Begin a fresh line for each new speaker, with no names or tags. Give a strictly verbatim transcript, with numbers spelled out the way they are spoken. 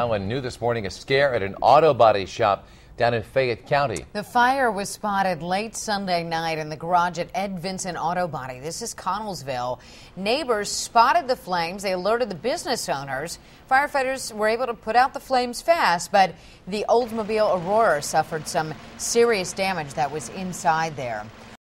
When new this morning, a scare at an auto body shop down in Fayette County.
The fire was spotted late Sunday night in the garage at Ed Vincent Auto Body. This is Connellsville. Neighbors spotted the flames. They alerted the business owners. Firefighters were able to put out the flames fast, but the Oldsmobile Aurora suffered some serious damage that was inside there.